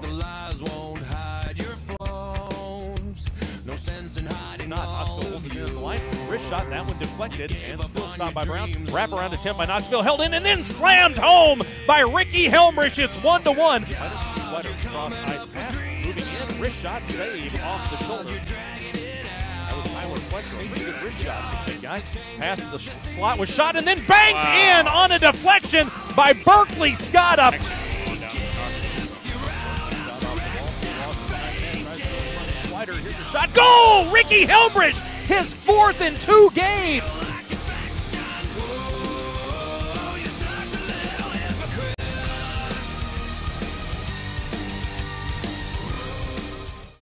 the lies won't hide your flaws. No sense in hiding Knoxville holds it near the line. Wrist shot, that one deflected, and still stopped by Brown. Wrap around attempt by Knoxville, held in, and then slammed home by Ricky Helmrich. It's 1-1. Cross ice pass, moving in, wrist shot, save off the shoulder. That was Tyler Fletcher. Maybe a good wrist shot. Big guy. Pass to the slot was shot and then banked in on a deflection by Berkeley Scott up. Slider, here's the shot. Goal! Ricky Helmrich, his 4th in 2 games.